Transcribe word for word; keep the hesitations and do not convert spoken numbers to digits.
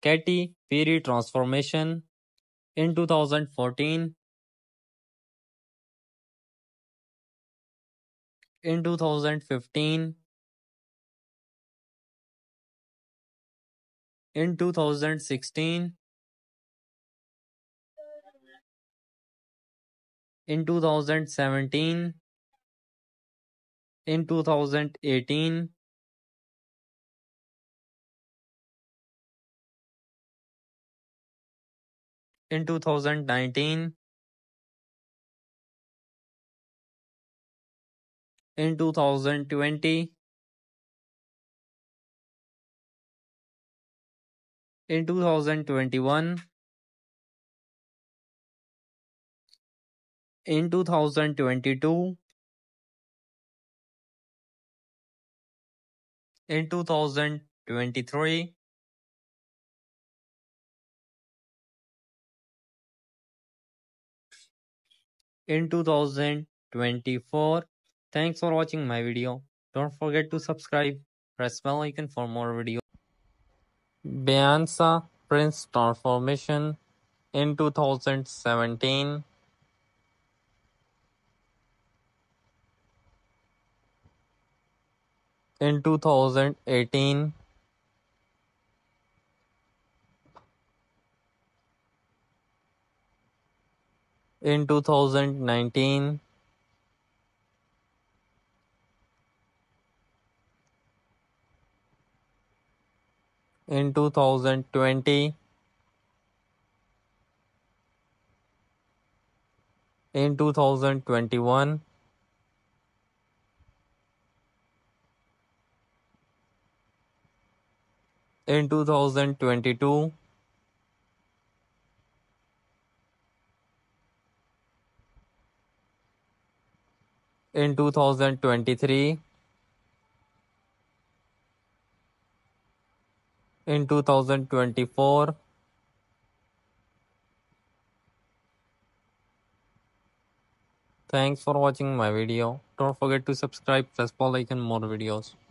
Katy Perry transformation in two thousand fourteen, in two thousand fifteen, in two thousand sixteen, in two thousand seventeen, in two thousand eighteen, in two thousand nineteen, in two thousand twenty, in two thousand twenty-one, in two thousand twenty-two, in two thousand twenty-three, in two thousand twenty-four. Thanks for watching my video. Don't forget to subscribe. Press bell icon for more videos. Beyonce Prince transformation in two thousand seventeen, in two thousand eighteen, in two thousand nineteen, in two thousand twenty, in two thousand twenty-one, in two thousand twenty-two, in two thousand twenty-three, in two thousand twenty-four. Thanks for watching my video. Don't forget to subscribe, press bell icon, more videos.